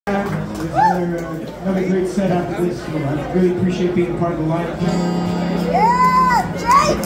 Another great set after this. I really appreciate being a part of the lineup. Yeah, Jake!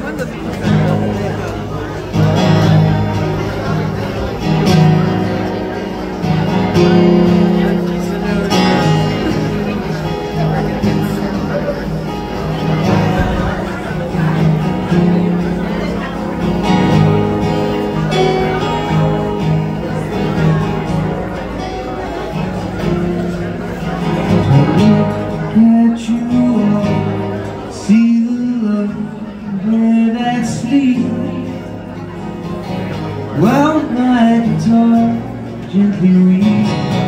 Well, my guitar gently weeps.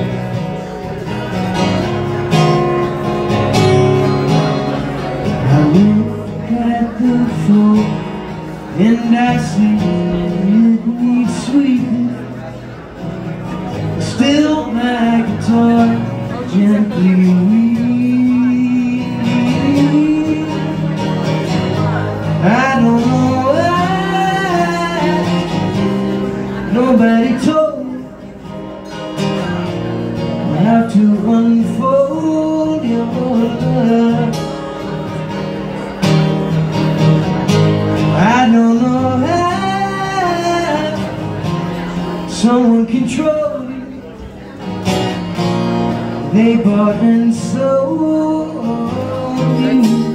I look at the floor and I see it needs sweetness. Still, my guitar gently weeps. I don't know why nobody told me how to unfold your love. I don't know how someone controlled me. They bought and sold you.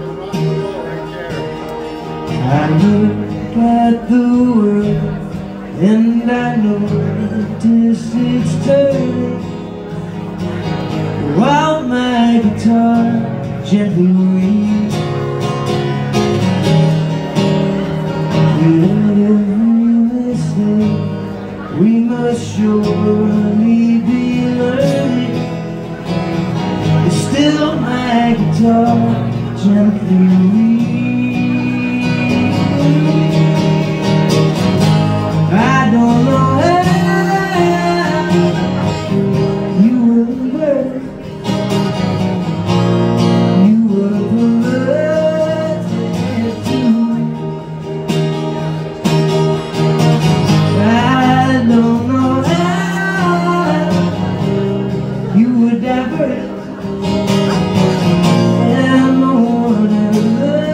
I look at the world and I notice it's turning while my guitar gently weeps. With every mistake we must surely be learning. Still my guitar gently weeps. I don't know how you were the bird, you were the bird too. I don't know how you were diverted, and no one ever.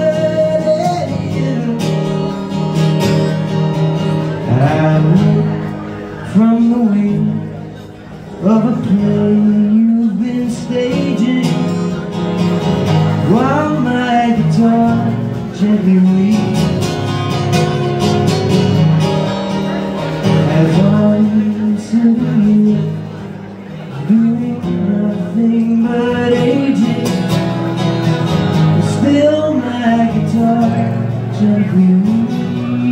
I look from the wing of a plane you've been staging while my guitar gently weeps. As I'm sitting here doing nothing but aging, still my guitar gently weeps.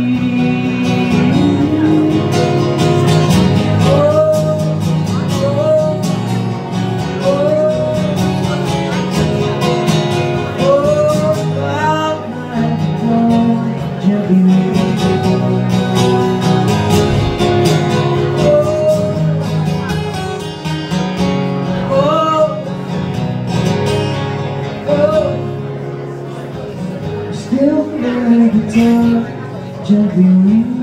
Still my guitar gently weeps.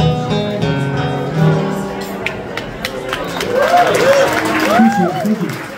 Appreciate it. Thank you.